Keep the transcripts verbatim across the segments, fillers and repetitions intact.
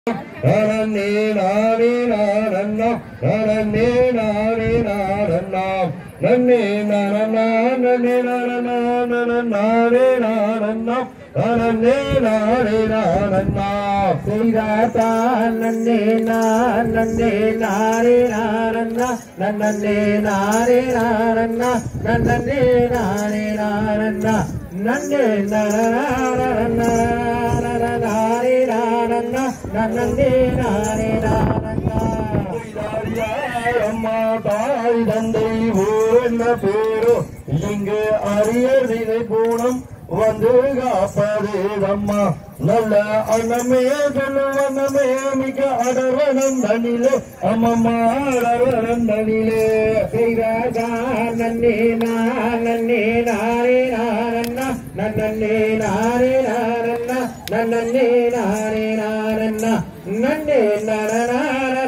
நனே நானே நானன்னா நனே நானே நானன்னா நன்னே நனனா நனே நனனா நனே நானன்னா நனே நானே நானன்னா செய்தாதா நன்னே நான் நன்னே நானே நானன்னா நன்னே நானே நானன்னா நன்னே நானே நானன்னா நன்னே நனனா நானே நானன்னா நன்னே நானே நானன்னா அம்மா தாய் தந்தை ஊர்ன பேரோ இங்கு அரியதை பூணம் வந்து காப்பதே அம்மா நல்ல அண்ணமே சொல்லுவனமே மிக அடர்வனம் தனிலே அம்மம்மா அடர்வனம் தனிலே செய்தாதா நன்னே நான் நன்னே நானே நானன்னா நன்னே நானே நானன்னா நன்னே நானே நானன்னா நன்னே நனனா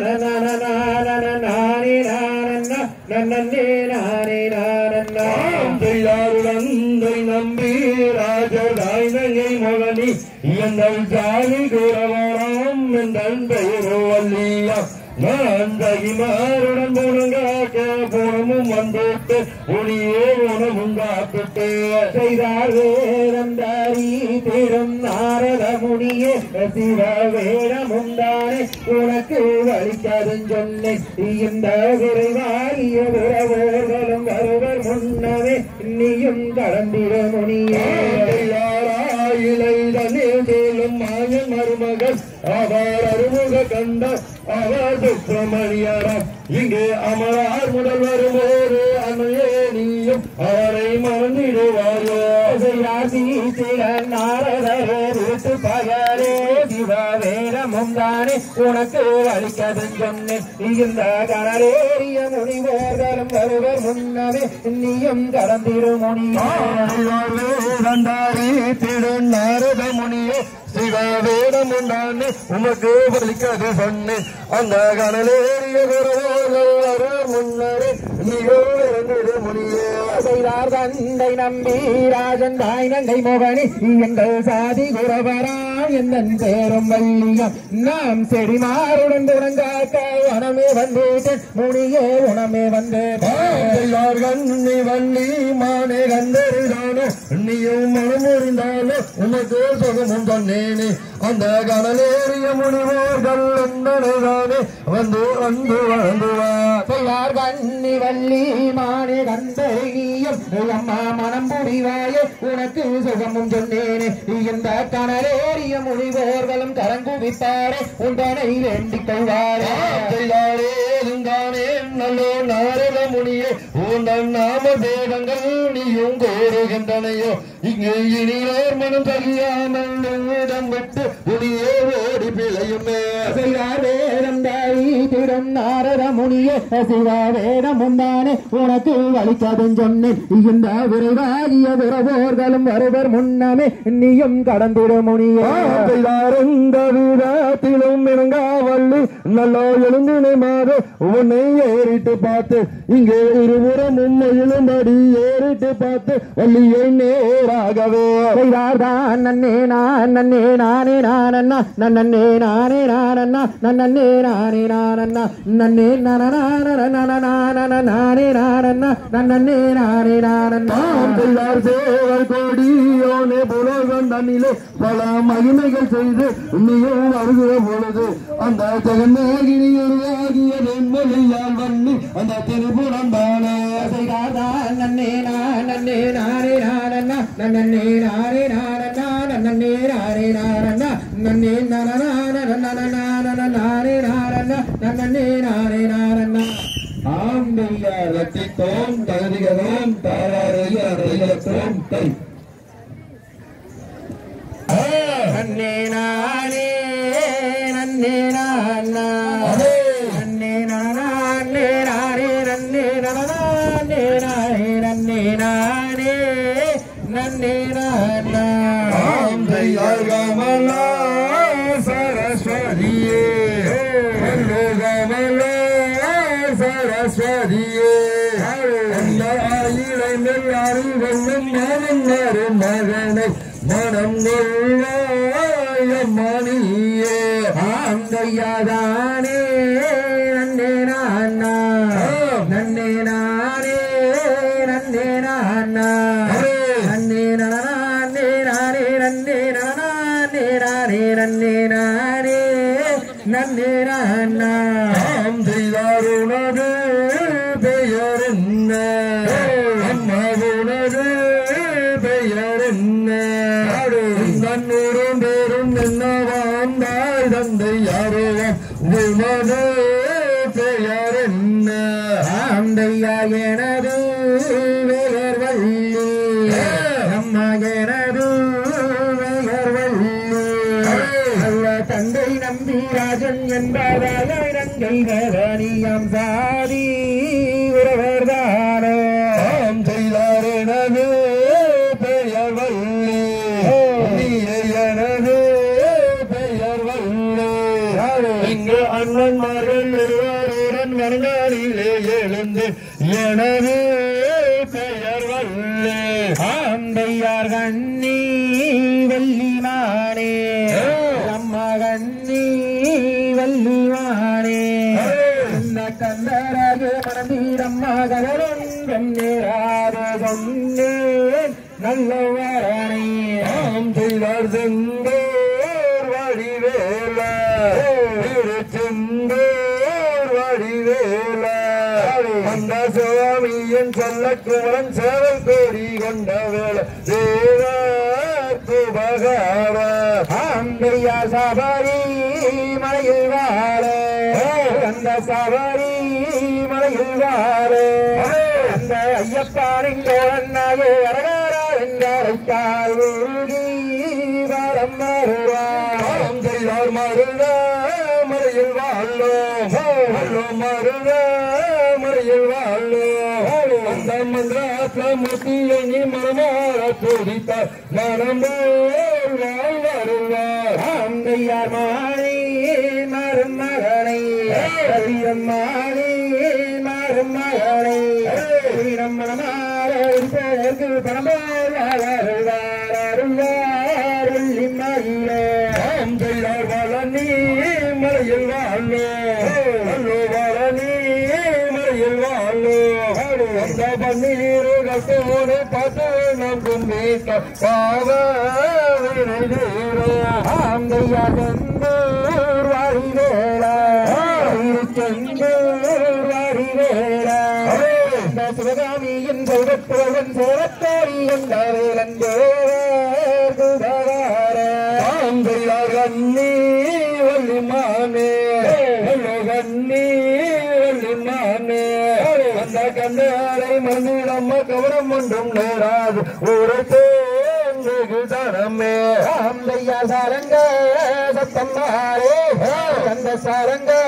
நானே நானன்னா நன்னே நானே நானன்னா செய்தாருடன் நம்பி ராஜதாயினை மகனி எங்கள் ஜாதி கூறவாராம் எங்கள் பெயரோ அல்லியா நான் தகிமாருடன் முழுங்காக்க போனமும் வந்துட்டு உனியே உணவும் காத்துட்டு செய்தார் வேறந்தாரி திரும் நாரத முடியே சிவ வேடமுந்தானே உனக்கு வலிக்காதுன்னு சொன்னேன் இந்த விரைவாகிய விரவோர்களும் வருவர் முன்னவே நீயும் கடந்திட முனியே இலை தண்ணீர் தேலும் மாயன் மருமகள் அவர் அருமுக கண்ட அவர் சுப்பிரமணியராம் இங்கே அமரார் முதல் வரும்போது அன்னையே நீயும் அவரை மறந்திடுவாயோ நாரதத்து பகரே சிவ வேரமும் தானே உனக்கு வலிக்கதுன்னு சொன்னேன் இந்த கடலேறிய முனிவோர்களும் வருவர் முன்னமே நீயும் கடந்திரு முனியாரி திடும் நாரத முனியே சிவ வேடம் உண்டானே உமக்கு வலிக்காது சொன்னேன் அந்த கடலேறிய குரவோர்கள் முன்னரே நீயோ இறந்திடு முனியே செய்தார் தந்தை நம்பி ராஜன் தாய் நங்கை மோகனி எங்கள் சாதி குரவராம் எந்தன் பேரும் வள்ளியம் நாம் செடிமாருடன் துறங்காக்க உணமே வந்தேன் முனியே உணமே வந்தேன் கண்ணி வள்ளி மானே கண்டறிதானோ நீயும் மனமுறிந்தாலோ உனக்கு சுகமும் சொன்னேனே அந்த கடலேறிய முனிவோர்கள் தானே வந்து வந்து வாழ்ந்துவார் கண்ணி வள்ளி மானே கண்டறியும் அம்மா மனம் புரிவாயே உனக்கு சுகமும் சொன்னேனே இந்த கடலேறிய முனிவோர்களும் கரங்குவிப்பாரே உண்டனை வேண்டிக் கொள்வாரே தானே நல்லோ நாரத முனியே உந்தன் நாம வேதங்கள் நீயும் கோருகின்றனையோ இங்கே இனியோர் மனம் தகியாமல் இடம் விட்டு முனியே ஓடி பிழையுமே வேதம் தாயி திடும் நாரத முனியே சிவா வேதம் உண்டானே உனக்கு வலிக்காதுன்னு சொன்னேன் இந்த விரைவாகிய விரவோர்களும் வருவர் முன்னமே நீயும் கடந்திட முனியே இந்த விதத்திலும் இறங்காவல்லி நல்லோ எழுந்தினை மாறு உன்னை ஏறிட்டு பார்த்து இங்கே இருபுறம் உண்மையிலும் அடி ஏறிட்டு பார்த்து வள்ளியை நேராகவே செய்தார்தான் நன்னே நான் நன்னே நானே நானண்ணா நன்னே நானே நானண்ணா நன்னே நானே நானண்ணா நன்னே நானே நானண்ணா நன்னே நானே நானண்ணா செய்தார் சேவர் கோடியோனே புலோகம் தண்ணிலே பல மகிமைகள் செய்து நீயும் வருகிற பொழுது அந்த ஜெகநாயகினி உருவாகிய வெண்மொழியால் வண்ணி அந்த திருப்புறம் தானே செய்தார்தான் நன்னே நான் நன்னே நானே நானண்ணா நன்னே நானே நானண்ணா நன்னே நானே நானண்ணா நன்னே நானே நானண்ணா நன்னே நானே நானண்ணா ஆம்பிய ரத்தித்தோம் தகுதிகளோம் தாராரிய தைலத்தோம் தை நன்னே நானே நன்னே நானா நன்னே நானே நானே நன்னே நானே நானே நன்னே நானே நன்னே நானா கமலா சரஸ்வதியே கமலா சரஸ்வதியே அந்த ஆயிரை மெல்லாரி வெல்லும் மகன் மகனை மனம் கொள்வாய மணியே தையாதானே நன்னே நானா நன்னே நானே நன்னே நானா நன்னே நானே நானே நன்னே நானே நானே நன்னே நானே நன்னே நானா செய்தாருனது பெயர் என்ன அம்மாவுனது பெயர் என்ன நன்னூரும் பேரும் என்ன வாழ்ந்தாய் தந்தை யாரோ உனது பெயர் என்ன ஆந்தையா எனது பெயர் வள்ளி அம்மா எனது பெயர் வள்ளி அல்ல தந்தை நம்பி ராஜன் என்பதால் நங்கை நகனியம் சாதி உறவர்தானோ செய்தார் எனது பெயர் வள்ளி எனது பெயர் வள்ளி இங்கு அண்ணன்மார்கள் இருவருடன் வருங்காலிலே எழுந்து எனது பெயர் வள்ளி ஆந்தையார் கண்ணி வள்ளிமானே அம்மா கண்ணி வள்ளிமானே இந்த கந்தராக மனதீரம்மா கவனம் நேராத சொன்னேன் நல்லவரணை ஆம் செய்தார் செந்தோர் வடிவேல செந்தோர் வடிவேல அந்த சுவாமியின் சொல்ல குமரன் சேவல் கோரி கொண்ட வேள தேவர் குபகார ஆந்தையா சபரி மலையில் வாழ அந்த சபரி மலையில் வாழ அந்த ஐயப்பாரின் கோரன்னாயே அரகாரா என்றழைத்தால் உருகி வாரம் மருவாம் செய்தார் மருக மறையில் வாழோம் வல்லோம் மருக மறையில் வாழோம் அந்த மந்திராத்ம மூர்த்தியை நீ மனமாற துதித்தார் மனம்போல் வாழ் வருவார் ஆந்தையார் மாணி மாறும் மகனை வீரம் மாணி மாறும் மகனை வீரம் மனமாற இருப்பதற்கு பணம்போல் வருவார் அருள்வார் வெள்ளி மயிலே ஆம் செய்தார் வளனி மலையில் வாழோ வல்லோ வளனி மலையில் வாழோ அந்த பன்னீர்கள் தோடு பார்த்து நம் கும்பிட்ட பாவ ஆந்தையா செந்தூர் வாரி வேளா செந்தூர் வாரி வேளா இந்த சிவகாமியின் செல்வத்துவன் சேரத்தாரி என்ற வேலந்தே ஆந்தையார் கண்ணி வள்ளிமானே கண்ணி வள்ளிமானே அந்த கண்ணாரை மண்ணிடம்ம கவனம் ஒன்றும் நேராது ஒரு தேங்கு தரமே ஆந்தையா சாரங்க சத்தம்மாரே அந்த சாரங்க